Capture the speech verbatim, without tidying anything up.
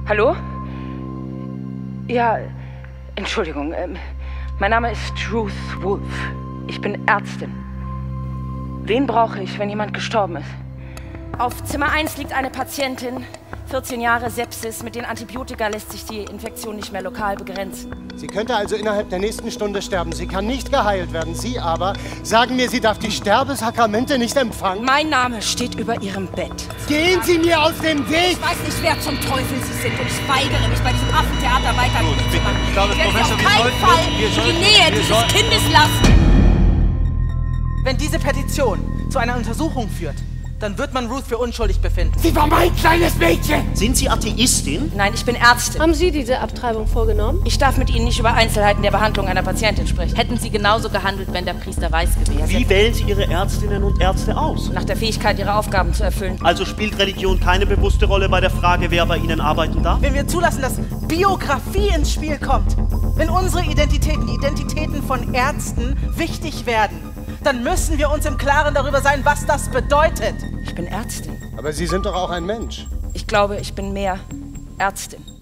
Hallo? Ja, Entschuldigung. Ähm, mein Name ist Ruth Wolf. Ich bin Ärztin. Wen brauche ich, wenn jemand gestorben ist? Auf Zimmer eins liegt eine Patientin, vierzehn Jahre, Sepsis. Mit den Antibiotika lässt sich die Infektion nicht mehr lokal begrenzen. Sie könnte also innerhalb der nächsten Stunde sterben. Sie kann nicht geheilt werden. Sie aber sagen mir, sie darf die Sterbesakramente nicht empfangen. Mein Name steht über ihrem Bett. Gehen Sie mir aus dem Weg! Ich weiß nicht, wer zum Teufel Sie sind und ich weigere mich, bei diesem Affentheater weiter mitzumachen. Ich glaube, Ich werde Professor, auf wir keinen sollten- Fall wir in sollten- die Nähe wir dieses sollten- Kindes lassen. Wenn diese Petition zu einer Untersuchung führt, dann wird man Ruth für unschuldig befinden. Sie war mein kleines Mädchen! Sind Sie Atheistin? Nein, ich bin Ärztin. Haben Sie diese Abtreibung vorgenommen? Ich darf mit Ihnen nicht über Einzelheiten der Behandlung einer Patientin sprechen. Hätten Sie genauso gehandelt, wenn der Priester weiß gewesen wäre? Wie wählen Sie Ihre Ärztinnen und Ärzte aus? Nach der Fähigkeit, ihre Aufgaben zu erfüllen. Also spielt Religion keine bewusste Rolle bei der Frage, wer bei Ihnen arbeiten darf? Wenn wir zulassen, dass Biografie ins Spiel kommt, wenn unsere Identitäten, die Identitäten von Ärzten wichtig werden, dann müssen wir uns im Klaren darüber sein, was das bedeutet. Ich bin Ärztin. Aber Sie sind doch auch ein Mensch. Ich glaube, ich bin mehr Ärztin.